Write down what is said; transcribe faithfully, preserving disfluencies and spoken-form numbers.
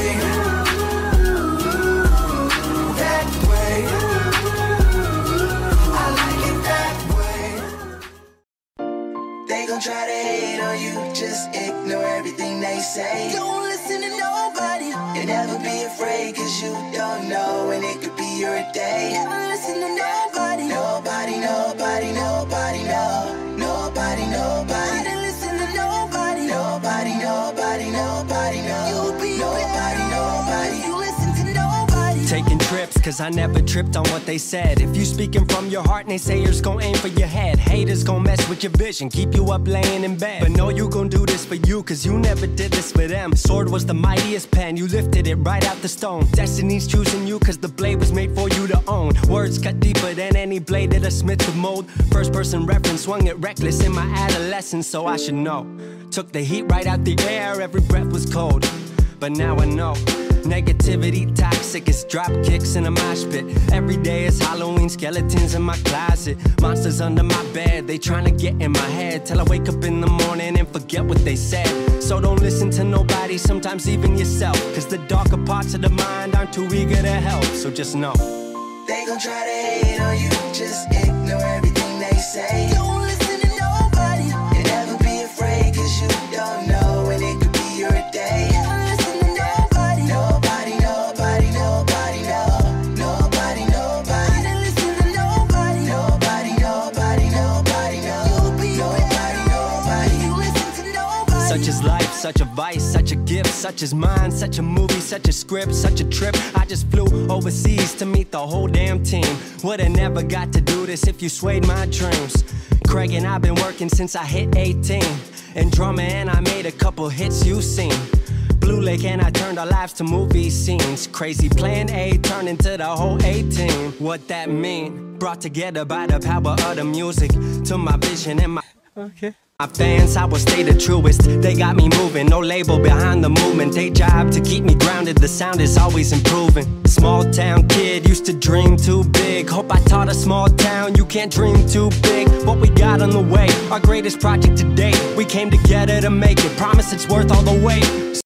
that way. I like it that way. They gon' try to hate on you, just ignore everything they say. Don't listen to nobody, and never be afraid, cause you don't know when it could be your day. Never listen to nobody, nobody, nobody, nobody, no. Nobody, nobody, I listen to nobody, nobody, nobody, nobody, no. You'll be nobody, nobody, you listen to nobody. Taking trips, cause I never tripped on what they said. If you speaking from your heart, naysayers gon' aim for your head. Haters gon' mess with your vision, keep you up laying in bed. But no, you gon' do this for you, cause you never did this for them. Sword was the mightiest pen, you lifted it right out the stone. Destiny's choosing you, cause the blade was made for you to own. Words cut deeper than any blade that a smith could mold. First person reference, swung it reckless in my adolescence, so I should know. Took the heat right out the air, every breath was cold. But now I know, negativity toxic, it's drop kicks in a mosh pit. Every day is Halloween, skeletons in my closet, monsters under my bed, they tryna get in my head, till I wake up in the morning and forget what they said. So don't listen to nobody, sometimes even yourself, cause the darker parts of the mind aren't too eager to help. So just know, they gon' try to hate on you, just ignore everything they say. Don't listen to nobody, and never be afraid, cause you don't know when it could be your day. Never listen to nobody, nobody, nobody, nobody, no. Nobody, nobody, I listen to nobody, nobody, nobody, nobody, no. You'll be nobody, nobody, you listen to nobody. such is life, such a vice, such a gift, such is mine, such a movie, such a script, such a trip. I just flew overseas to meet the whole damn team. Would've never got to do this if you swayed my dreams. Craig and I've been working since I hit eighteen. And drummer and I made a couple hits you've seen. Blue Lake and I turned our lives to movie scenes. Crazy plan A turned into the whole eighteen. What that mean? Brought together by the power of the music. To my vision and my... Okay. My fans, I will stay the truest. They got me moving, no label behind the movement. They job to keep me grounded, the sound is always improving. Small town kid, used to dream too big. Hope I taught a small town, you can't dream too big. What we got on the way, our greatest project to date. We came together to make it, promise it's worth all the wait.